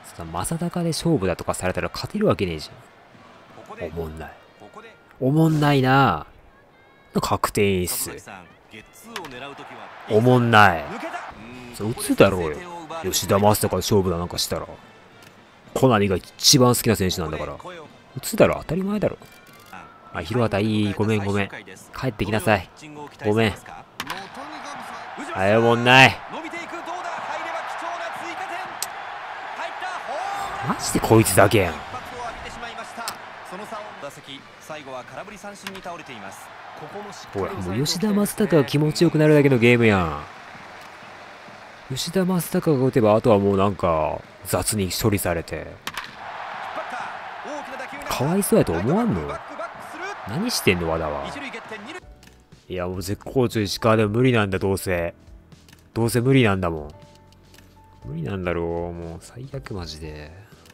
そんな正高で勝負だとかされたら勝てるわけねえじゃん。おもんない。おもんないな。確定演出。おもんない。そう、打つだろうよ。吉田正尚で勝負だなんかしたら。コナミが一番好きな選手なんだから。打つだろ、当たり前だろ。あ、広畑いい。ごめんごめん。帰ってきなさい。ごめん。あ、おもんない。マジでこいつだけやん。ほら、もう吉田正尚が気持ちよくなるだけのゲームやん。吉田正尚が打てば、あとはもうなんか、雑に処理されて。かわいそうやと思わんの？何してんの、和田は。いや、もう絶好調石川でも無理なんだ、どうせ。どうせ無理なんだもん。無理なんだろう、もう最悪マジで。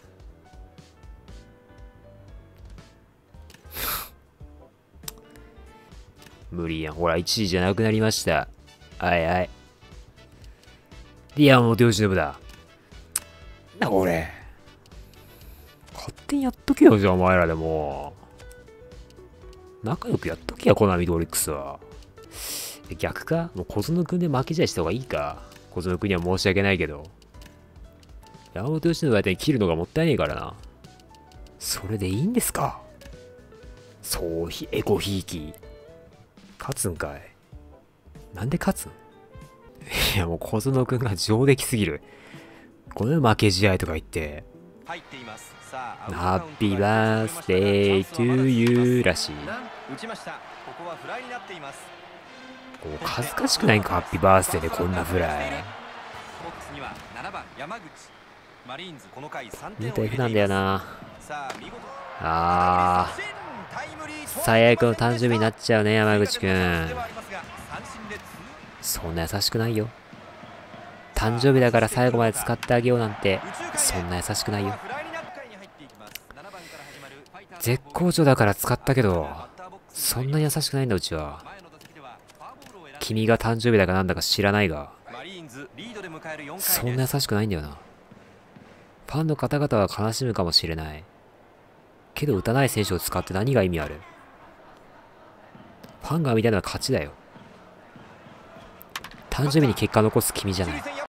無理やん。ほら、1時じゃなくなりました。はいはい。で、山本由伸だ。な、これ。勝手にやっとけよ、じゃあ、お前らでも。仲良くやっとけや、コナミとオリックスは。逆か？もう小園くんで負け試合した方がいいか。小園くんには申し訳ないけど。山本由伸相手に切るのがもったいねえからな。それでいいんですか？そう、エコひいき。勝つんかい。なんで勝つん？いやもう小園くんが上出来すぎる。この負け試合とか言って。ハッピーバースデートゥーユーらしい。こう恥ずかしくないんか、ハッピーバースデーでこんなフライ。2対Fなんだよな。最悪の誕生日になっちゃうね、山口くん。そんな優しくないよ。誕生日だから最後まで使ってあげようなんて、そんな優しくないよ。絶好調だから使ったけど、そんな優しくないんだ、うちは。君が誕生日だかなんだか知らないが、そんな優しくないんだよな。ファンの方々は悲しむかもしれない。けど打たない選手を使って何が意味ある？ファンが見たいのは勝ちだよ。誕生日に結果残す君じゃない。